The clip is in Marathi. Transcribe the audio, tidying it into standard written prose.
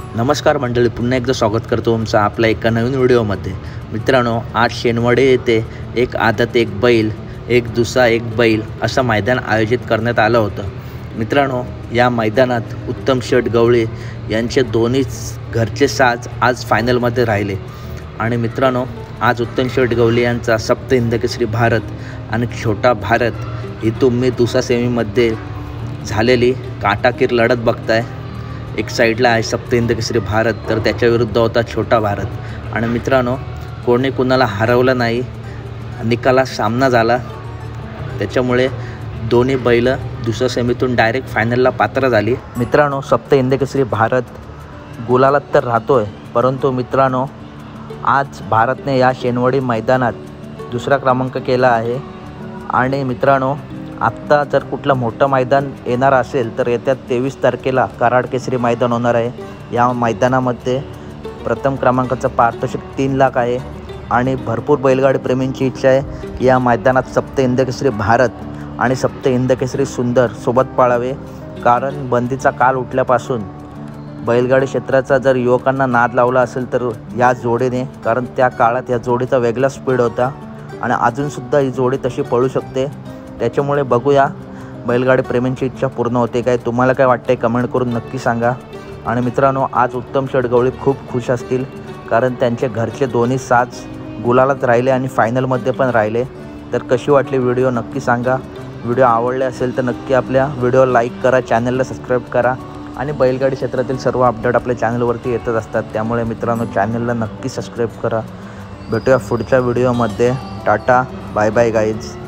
नमस्कार मंडळी, पुन्हा एकदा स्वागत करतो तुमचं आपल्या एका नवीन व्हिडिओमध्ये। मित्रांनो, आज शेनवडे येथे एक आदत एक बैल, एक दुसरा एक बैल असं मैदान आयोजित करण्यात आलं होतं। मित्रांनो, या मैदानात उत्तम शेठ गवळी यांचे दोन्हीच घरचे साज आज फायनलमध्ये राहिले। आणि मित्रांनो, आज उत्तम शेठ गवळी यांचा सप्त हिंदकेसरी भारत आणि छोटा भारत ही तुम्ही दुसऱ्या सेमीमध्ये झालेली काटाकीर लढत बघताय। एक साईडला आहे सप्त हिंदकेसरी भारत, तर त्याच्या विरुद्ध होता छोटा भारत। आणि मित्रांनो, कोणी कुणाला हरवलं नाही, निकाला सामना झाला। त्याच्यामुळे दोन्ही बैल दुसऱ्या सेमीतून डायरेक्ट फायनलला पात्र झाली। मित्रांनो, सप्त हिंदकेसरी भारत गुलालात तर राहतोय, परंतु मित्रांनो आज भारतने या शेनवडी मैदानात दुसरा क्रमांक केला आहे। आणि मित्रांनो, आत्ता जर कुठलं मोठं मैदान येणार असेल तर येत्या 23 तारखेला कराड केसरी मैदान होणार आहे। या मैदानामध्ये प्रथम क्रमांकाचं पारितोषिक 3 लाख आहे। आणि भरपूर बैलगाडी प्रेमींची इच्छा आहे की या मैदानात सप्त हिंदकेसरी भारत आणि सप्त हिंदकेसरी सुंदर सोबत पाळावे। कारण बंदीचा काल उठल्यापासून बैलगाडी क्षेत्राचा जर युवकांना नाद लावला असेल तर या जोडीने, कारण त्या काळात या जोडीचा वेगळा स्पीड होता आणि अजूनसुद्धा ही जोडी तशी पळू शकते। त्याच्यामुळे बघूया बैलगाडी प्रेमींची इच्छा पूर्ण होते काय। तुम्हाला काय वाटते कमेंट करून नक्की सांगा। आणि मित्रांनो, आज उत्तम शेठ गवळी खूप खुश असतील, कारण त्यांचे घरचे दोन्ही साज गुलालात राहिले आणि फायनलमध्ये पण राहिले। तर कशी वाटली व्हिडिओ नक्की सांगा। व्हिडिओ आवडले असेल तर नक्की आपल्या व्हिडिओ लाईक करा, चॅनलला सबस्क्राईब करा। आणि बैलगाडी क्षेत्रातील सर्व अपडेट आपल्या चॅनलवरती येतच असतात, त्यामुळे मित्रांनो चॅनलला नक्की सबस्क्राईब करा। भेटूया पुढच्या व्हिडिओमध्ये। Tata, bye bye guys.